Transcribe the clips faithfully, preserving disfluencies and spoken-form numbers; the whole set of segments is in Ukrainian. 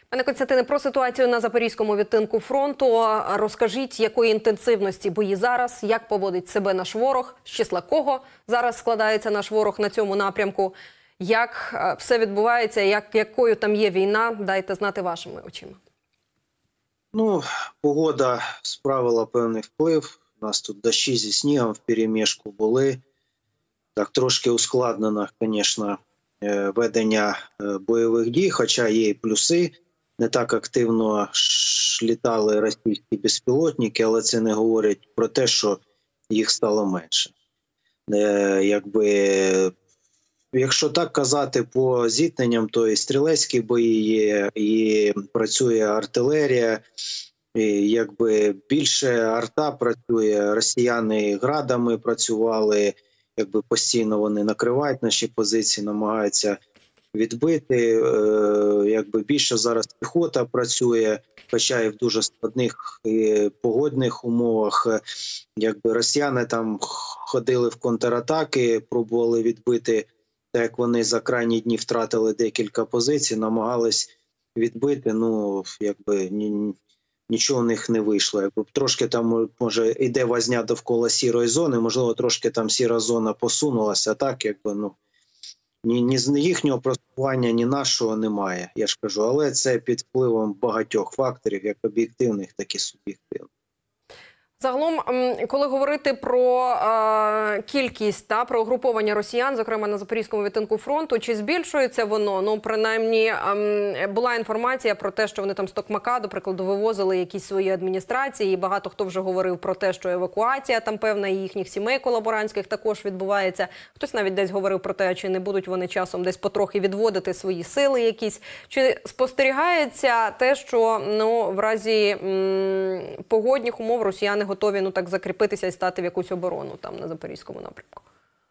Пане Костянтине, про ситуацію на Запорізькому відтинку фронту. Розкажіть, якої інтенсивності бої зараз, як поводить себе наш ворог, з числа кого зараз складається наш ворог на цьому напрямку, як все відбувається, як, якою там є війна, дайте знати вашими очима. Ну, погода справила певний вплив. У нас тут дощі зі снігом вперемішку були. Так, трошки ускладнено, звісно, ведення бойових дій, хоча є і плюси. Не так активно літали російські безпілотники, але це не говорить про те, що їх стало менше. Е, якби, якщо так казати по зіткненням, то і стрілецькі бої є, і працює артилерія, і якби більше арта працює, росіяни градами працювали, якби постійно вони накривають наші позиції, намагаються відбити, е, якби більше зараз піхота працює, хоча і в дуже складних е, погодних умовах. Якби росіяни там ходили в контратаки, пробували відбити, так як вони за крайні дні втратили декілька позицій, намагались відбити, ну, якби ні, нічого у них не вийшло. Якби трошки там, може, йде возня довкола сірої зони, можливо, трошки там сіра зона посунулася, так, якби, ну, Ні, ні з їхнього просування, ні нашого немає, я ж кажу. Але це під впливом багатьох факторів, як об'єктивних, так і суб'єктивних. Загалом, коли говорити про е, кількість та про угруповання росіян, зокрема на Запорізькому відтинку фронту, чи збільшується воно? Ну, принаймні, е, була інформація про те, що вони там з Токмака, до прикладу, вивозили якісь свої адміністрації, і багато хто вже говорив про те, що евакуація там певна і їхніх сімей колаборантських також відбувається. Хтось навіть десь говорив про те, чи не будуть вони часом десь потрохи відводити свої сили якісь. Чи спостерігається те, що, ну, в разі м, погодних умов росіяни готові, ну, так, закріпитися і стати в якусь оборону там на Запорізькому напрямку?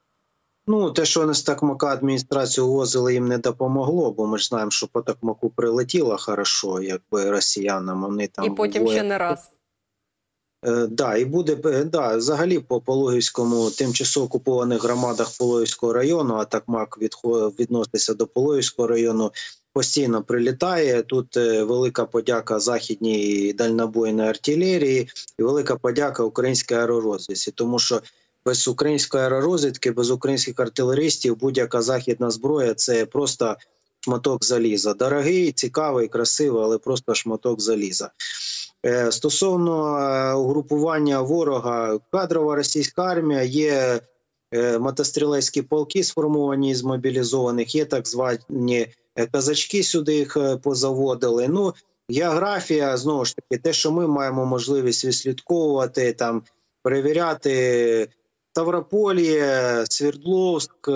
Ну, те, що вони з Токмака адміністрацію возили, їм не допомогло, бо ми ж знаємо, що по Токмаку прилетіло хорошо, якби росіянам. Вони там і потім двоє... ще не раз. Е, да, і буде, да, взагалі по Пологівському, тимчасово окупованих громадах Пологівського району, а Токмак відноситься до Пологівського району, постійно прилітає. Тут е, велика подяка західній дальнобойній артилерії і велика подяка українській аеророзвідці, тому що без української аеророзвідки, без українських артилеристів будь-яка західна зброя – це просто шматок заліза. Дорогий, цікавий, красивий, але просто шматок заліза. Е, стосовно е, угрупування ворога, кадрова російська армія, є е, мотострілецькі полки, сформовані з мобілізованих, є так звані казачки, сюди їх позаводили. Ну, географія, знову ж таки, те, що ми маємо можливість відслідковувати, там, перевіряти Ставрополье, Свердловськ,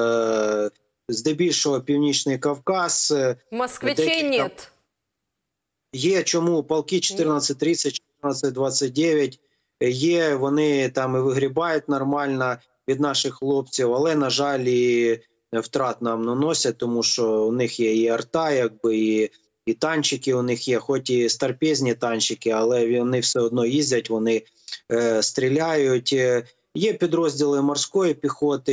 е, здебільшого Північний Кавказ. Москвичей нет. Є, чому полки чотирнадцять тридцять, чотирнадцять двадцять дев'ять є, вони там і вигрібають нормально від наших хлопців, але, на жаль, і втрат нам наносять, тому що у них є і арта, якби, і, і танчики у них є, хоч і старпезні танчики, але вони все одно їздять, вони е, стріляють. Є підрозділи морської піхоти,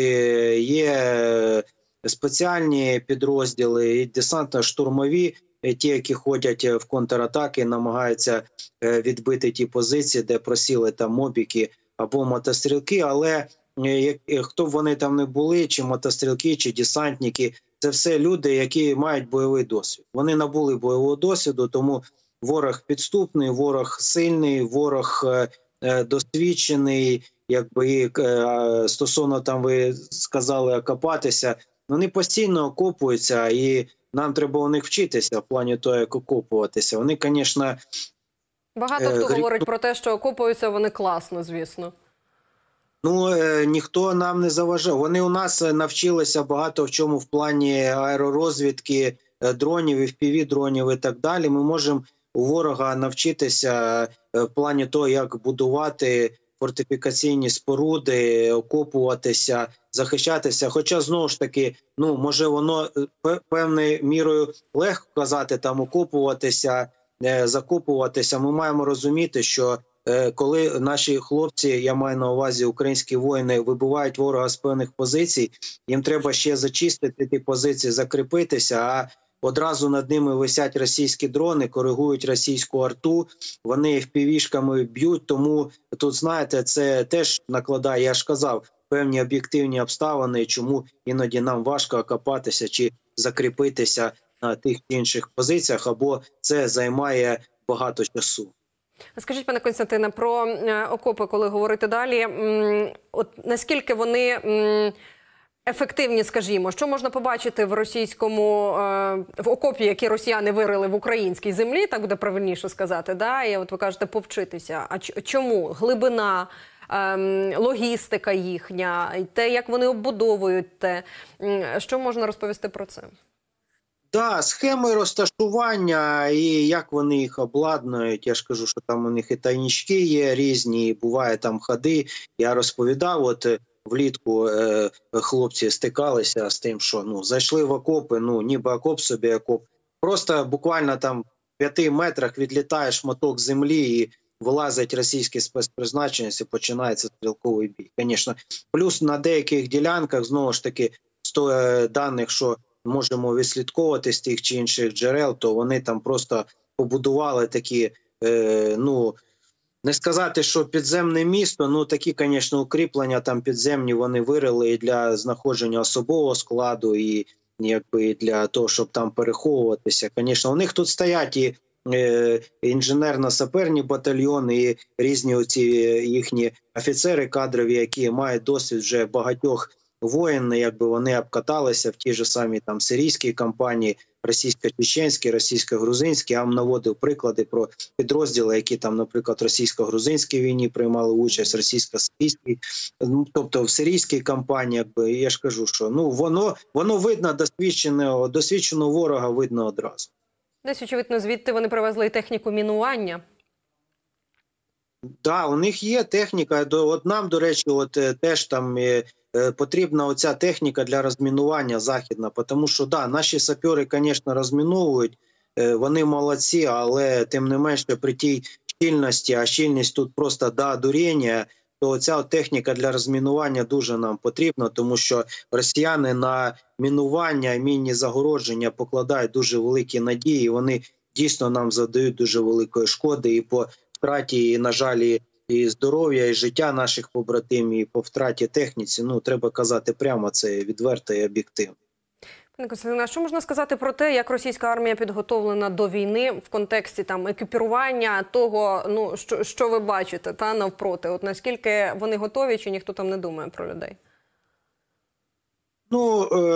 є спеціальні підрозділи, і десантно-штурмові, ті, які ходять в контратаки, намагаються відбити ті позиції, де просіли там мобіки або мотострілки, але хто б вони там не були, чи мотострілки, чи десантники, це все люди, які мають бойовий досвід. Вони набули бойового досвіду, тому ворог підступний, ворог сильний, ворог е, досвідчений, якби е, стосовно там ви сказали окопатися, вони постійно окопуються, і нам треба у них вчитися в плані того, як окопуватися. Вони, звісно... Багато хто е, говорить про те, що окопуються вони класно, звісно. Ну, е, ніхто нам не заважав. Вони у нас навчилися багато в чому в плані аеророзвідки, е, дронів, еф пі ві-дронів і так далі. Ми можемо у ворога навчитися е, в плані того, як будувати фортифікаційні споруди, окопуватися, захищатися. Хоча, знову ж таки, ну, може воно певною мірою легко казати, там, окопуватися, е, закопуватися. Ми маємо розуміти, що коли наші хлопці, я маю на увазі українські воїни, вибивають ворога з певних позицій, їм треба ще зачистити ті позиції, закріпитися, а одразу над ними висять російські дрони, коригують російську арту, вони еф пі ві-шками б'ють, тому тут, знаєте, це теж накладає, я ж казав, певні об'єктивні обставини, чому іноді нам важко окопатися чи закріпитися на тих чи інших позиціях, або це займає багато часу. Скажіть, пане Костянтине, про окопи, коли говорити далі, от наскільки вони ефективні, скажімо, що можна побачити в російському, в окопі, які росіяни вирили в українській землі, так буде правильніше сказати, да? І от ви кажете, повчитися. А чому? Глибина, логістика їхня, те, як вони оббудовують те. Що можна розповісти про це? Так, да, схеми розташування і як вони їх обладнують. Я ж кажу, що там у них і тайнички є різні, буває там ходи. Я розповідав, от влітку е, хлопці стикалися з тим, що ну зайшли в окопи, ну ніби окоп собі окоп. Просто буквально там в п'яти метрах відлітає шматок землі і вилазить російський спецпризначенець і починається стрілковий бій. Звісно, плюс на деяких ділянках, знову ж таки, з тих даних, що можемо відслідковувати з тих чи інших джерел, то вони там просто побудували такі, е, ну, не сказати, що підземне місто, ну такі, звісно, укріплення там підземні вони вирили і для знаходження особового складу, і якби для того, щоб там переховуватися. Звісно, у них тут стоять і е, інженерно-саперні батальйони, і різні оці їхні офіцери кадрові, які мають досвід вже багатьох воїн, якби вони обкаталися в тій же самій там сирійській кампанії, російсько-чеченській, російсько-грузинській. Я вам наводив приклади про підрозділи, які там, наприклад, в російсько-грузинській війні приймали участь, російсько-сирійській, ну, тобто в сирійській кампанії, якби, я ж кажу, що ну воно, воно видно досвідченого, досвідченого ворога видно одразу. Десь, очевидно, звідти вони привезли і техніку мінування. Так, да, у них є техніка. От нам, до речі, от теж там е, потрібна оця техніка для розмінування західна, тому що, да, наші сапери, звісно, розміновують, е, вони молодці, але тим не менше при тій щільності, а щільність тут просто до одуріння, то ця техніка для розмінування дуже нам потрібна, тому що росіяни на мінування, мінні загородження покладають дуже великі надії, вони дійсно нам завдають дуже великої шкоди і по втраті, і, на жаль, і здоров'я, і життя наших побратимів, і по втраті техніці. Ну, треба казати прямо, це відверто і об'єктивно. Пане Костянтине, що можна сказати про те, як російська армія підготовлена до війни в контексті там екіпірування того, ну, що, що ви бачите, та навпроти? От наскільки вони готові, чи ніхто там не думає про людей? Ну, е,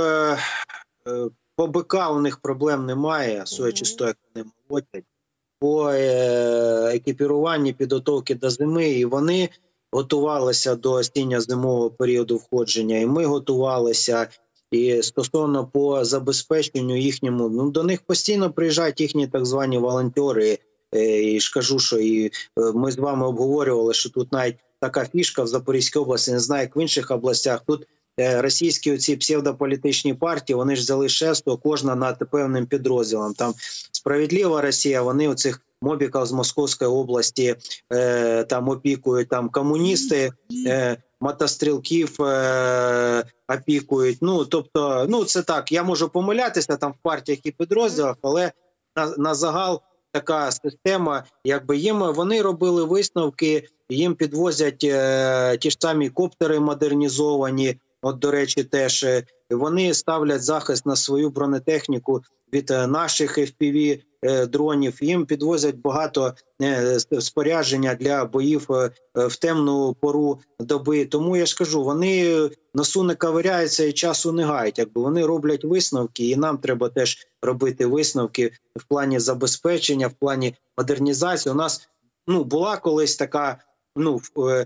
е, по БК у них проблем немає, судячи з того, як вони молотять. По екіпіруванні, підготовки до зими, і вони готувалися до осінньо-зимового періоду входження, і ми готувалися, і стосовно по забезпеченню їхньому, ну, до них постійно приїжджають їхні так звані волонтери, і ж кажу, що і ми з вами обговорювали, що тут навіть така фішка в Запорізькій області, не знаю, як в інших областях, тут російські оці псевдополітичні партії, вони ж взяли шефство, кожна над певним підрозділом. Там «Справедлива Росія», вони оцих мобіків з Московської області е, там опікують, там комуністи, е, мотострілків е, опікують. Ну, тобто, ну це так, я можу помилятися там в партіях і підрозділах, але на, на загал така система, якби їм, вони робили висновки, їм підвозять е, ті ж самі коптери модернізовані. От, до речі, теж вони ставлять захист на свою бронетехніку від наших еф пі ві-дронів. Їм підвозять багато спорядження для боїв в темну пору доби. Тому я ж кажу, вони носу не ковиряються і часу не гають. Якби вони роблять висновки, і нам треба теж робити висновки в плані забезпечення, в плані модернізації. У нас ну, була колись така Ну,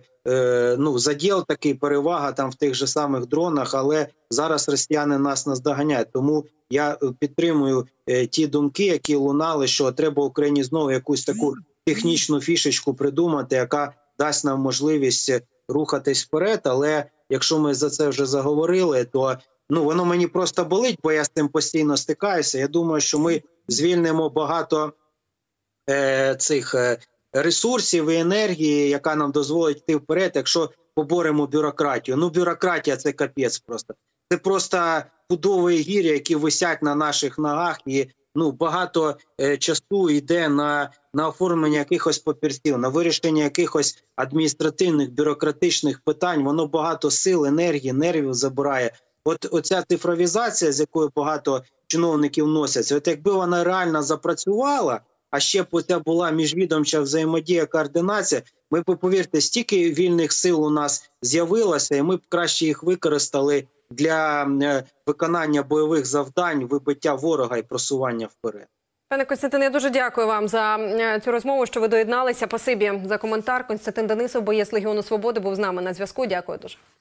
е, ну, заділ такий, перевага там в тих же самих дронах, але зараз росіяни нас наздоганяють. Тому я підтримую е, ті думки, які лунали, що треба Україні знову якусь таку технічну фішечку придумати, яка дасть нам можливість рухатись вперед. Але якщо ми за це вже заговорили, то ну, воно мені просто болить, бо я з цим постійно стикаюся. Я думаю, що ми звільнимо багато е, цих... Е, ресурсів і енергії, яка нам дозволить йти вперед, якщо поборемо бюрократію. Ну, бюрократія – це капець просто. це просто пудові гірі, які висять на наших ногах, і ну багато е, часу йде на, на оформлення якихось папірців, на вирішення якихось адміністративних, бюрократичних питань. Воно багато сил, енергії, нервів забирає. От оця цифровізація, з якою багато чиновників носяться, от якби вона реально запрацювала, а ще б оця була міжвідомча взаємодія, координація, ми б, повірте, стільки вільних сил у нас з'явилося, і ми б краще їх використали для е, виконання бойових завдань, вибиття ворога і просування вперед. Пане Костянтине, я дуже дякую вам за е, цю розмову, що ви доєдналися. Спасибі за коментар. Костянтин Денисов, боєць Легіону Свободи, був з нами на зв'язку. Дякую дуже.